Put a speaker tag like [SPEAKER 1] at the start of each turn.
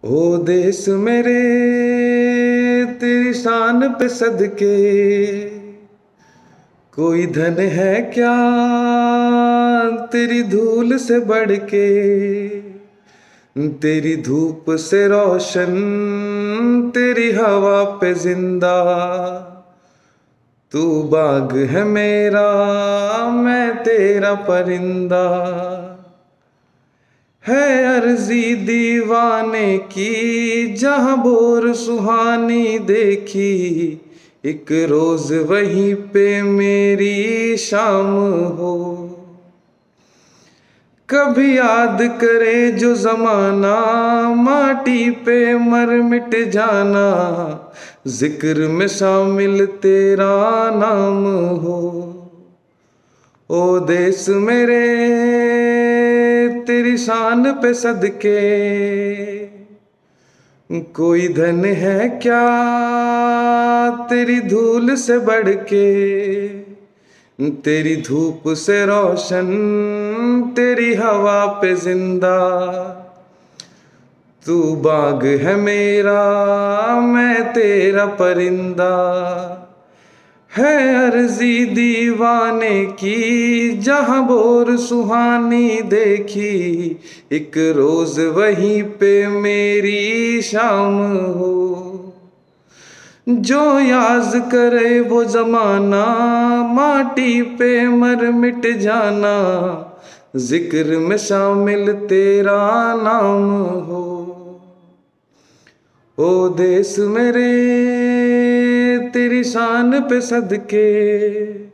[SPEAKER 1] ओ देश मेरे तेरी शान पे सदके कोई धन है क्या तेरी धूल से बढ़ के। तेरी धूप से रोशन तेरी हवा पे जिंदा। तू बाग है मेरा मैं तेरा परिंदा। है अर्जी दीवाने की जहाँ बोर सुहानी देखी। एक रोज वहीं पे मेरी शाम हो। कभी याद करे जो जमाना माटी पे मर मिट जाना। जिक्र में शामिल तेरा नाम हो। ओ देश मेरे तेरी शान पे सदके कोई धन है क्या तेरी धूल से बढ़ के। तेरी धूप से रोशन तेरी हवा पे जिंदा। तू बाग है मेरा मैं तेरा परिंदा। है अर्जी दीवाने की जहाँ बोर सुहानी देखी। एक रोज वहीं पे मेरी शाम हो। जो याद करे वो जमाना माटी पे मर मिट जाना। जिक्र में शामिल तेरा नाम हो। ओ देश मेरे तेरी शान पे सदके